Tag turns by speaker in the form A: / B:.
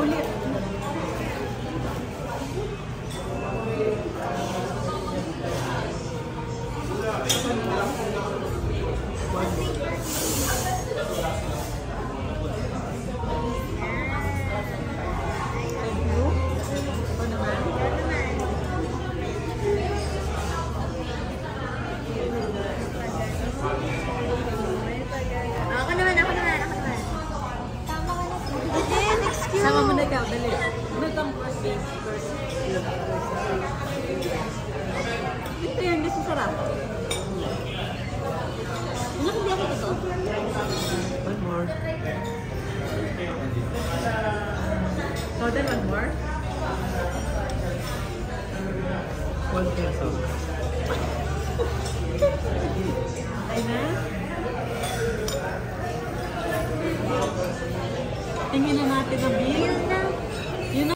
A: ulit. Sama mo na ikaw, dali. Welcome first base, first. Ito yun, gusto sarap. Ano hindi ako ito? One more. So then one more? 1 peso. Ay na? Tingin na natin ang beef.